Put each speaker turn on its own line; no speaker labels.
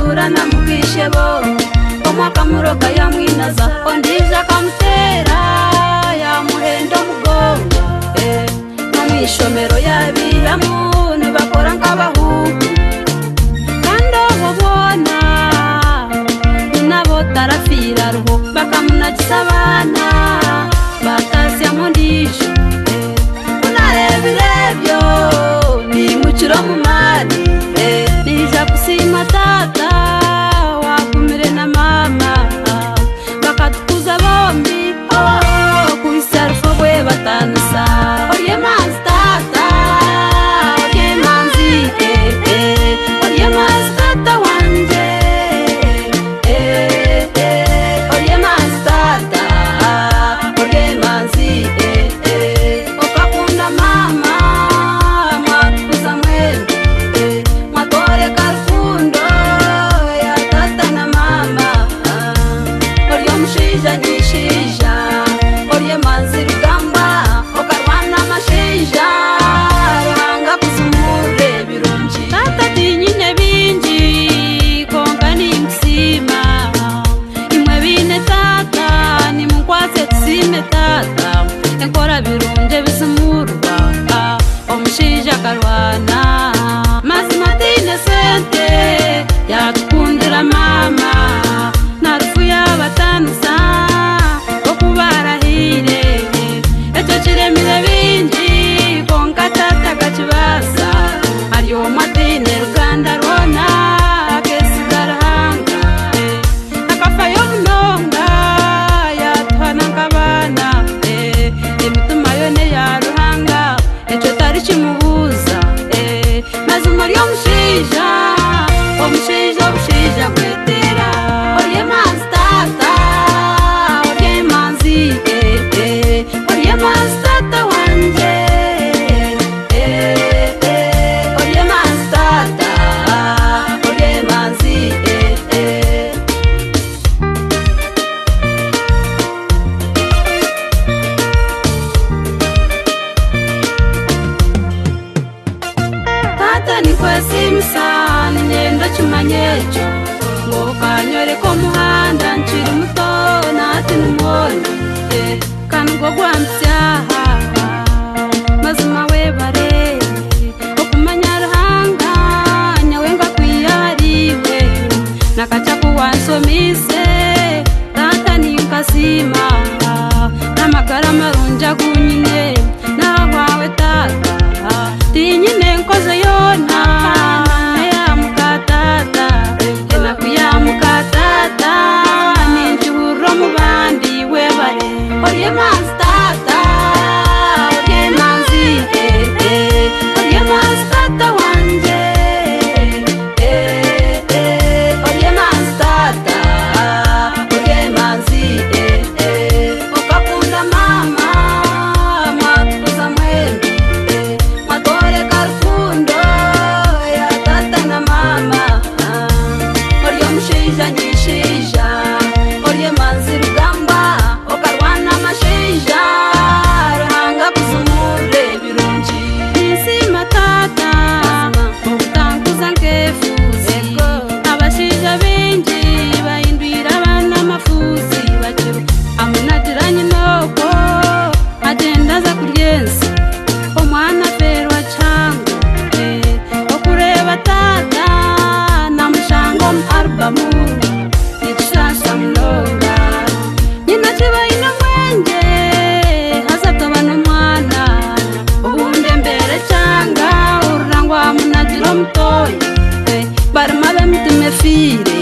tura namukishebo omwaka muroga ya mwinaza ondija kamutera ya muhendo mugongo no mwishomero yabihamu nibakora nk'abahungu kandi obona nabo tarafira ruho bakamunagisa abana batasya mu ndisho unarebirebyo ni muciro mu mari nija kusima tata wakumire na mama bakatukuza bombi kuisarfo bwe batansa oye manzi tata oye manzi oye manzi tata wanje oye manzi tata oye manzi okakunda mama mwakuza mwembe mwatore karukundo ya tata na mama oryo mushija nyishija orye manzi rugamba okarwana amashija ruhanga kuzumure birungi tata tinyine bingi konka ni msima imwe bine tata ni mukwase tusime tata enkora birunge bizumurwa omushija karwana mazima tine sente yatukundira mama narufu yabatanisa okubarahire ekyo kiremire bingi konka tata kakibasa ariyo matine ruganda rwona kesigarahanga akafayo munonga yatuhana nk'abana emitima yone yaruhanga ekyo tari kimubuza maze umuryo mushija omushija kwetera orye manzi tata orye manzi orye manzi tata wanje orye manzi tata orye manzi tata nikwesimisa ninyenda kimanyejo ngo kanyore ko muhanda nchiri muto nati numoni kandi ngo gwamsyaha mazima webare okumanya ruhanga nyawe ngakwiyariwe nakacha kuwansomise tata ninkasima namagara marunja kunyine nawawe tata tinyine nkoze yona yamukatata enakuyamukatata ninjihuro mubandi webare orye manzi tata orye manzi orye manzi tata wanje orye manzi tata orye manzi okakunda mama mwatukuza mwembe mwatore karukundo ya tata na mama oryo mushija nyishija orye manzi rugamba okarwana amashija ruhanga kuzumure birungi nisima tata obutankuza nkefuzi abashija bengi bahindwira abana amafuzi bakiru amunagiranye noko agenda aza kuryensi omwana ferwa changu okureba tata namushango mu albumu nikishasha mnonga nyina kibaina mwenge hazataba n'umwana ubunde mbere cyanga ururangwa munagiro mutoyi barima bemutime fire